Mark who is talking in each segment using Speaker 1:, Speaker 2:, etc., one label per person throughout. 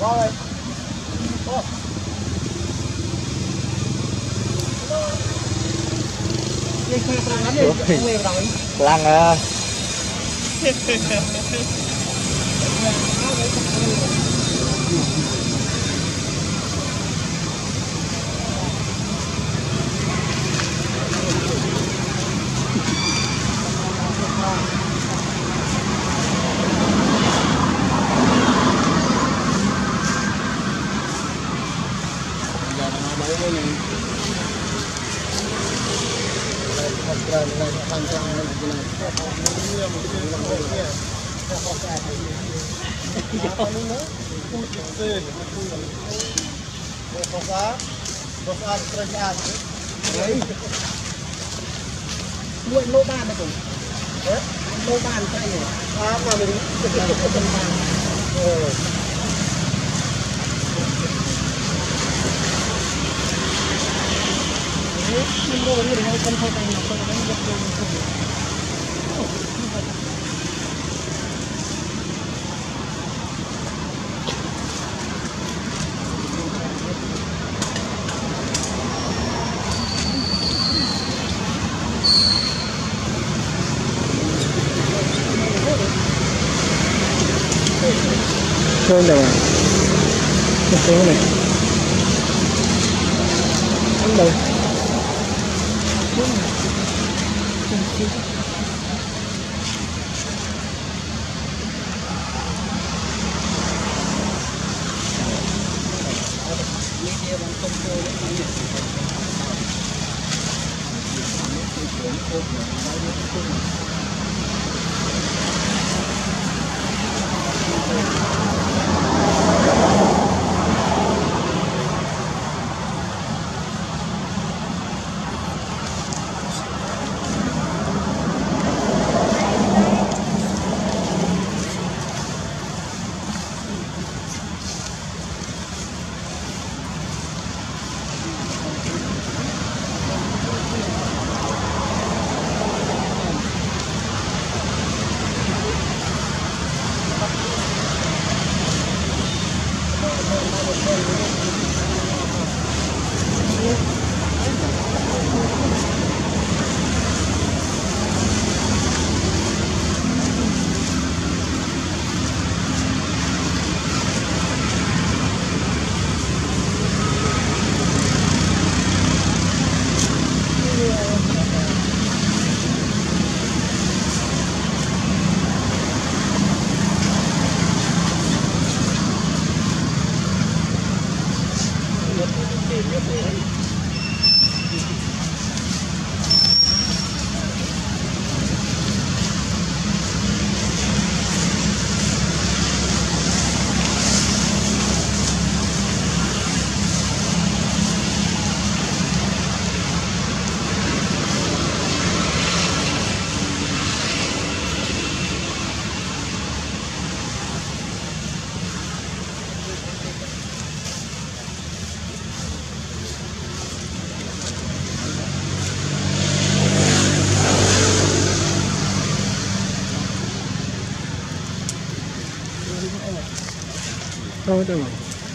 Speaker 1: lăng à.
Speaker 2: Nuôi lô ban này cũng lô ban tay này mà mình
Speaker 1: chơi này cái này ăn đâu thôi đâu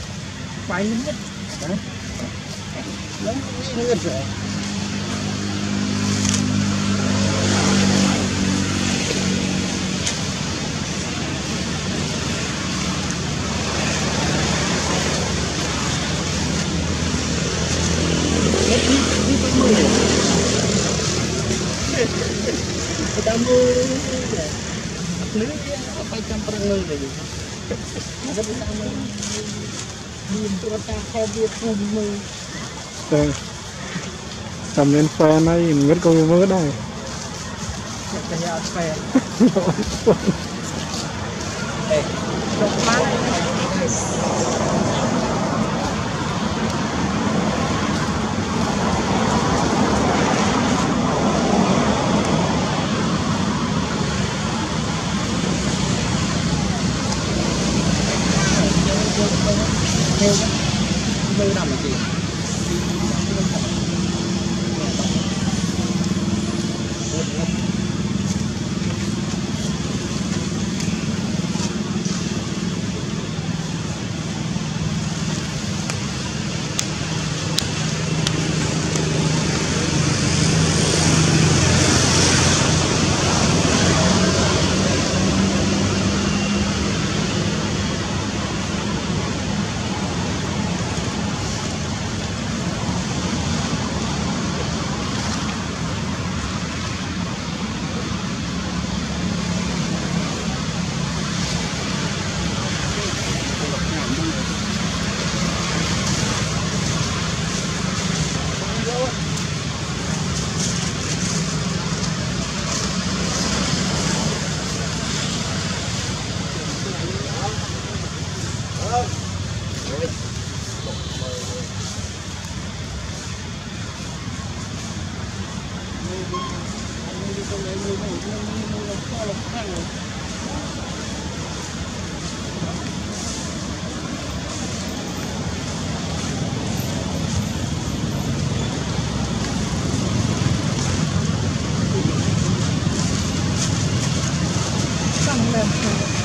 Speaker 1: quay lớn nhất lớn nhất rồi kita mau lưới phải trăm phần người rồi nó bị sao mình nhìn tụi ta theo việc cùng mình cầm lên phe này ngất con mới đây cái nhà phe ê đọc má mưa nằm là gì Hãy subscribe cho kênh Ghiền Mì Gõ để không bỏ lỡ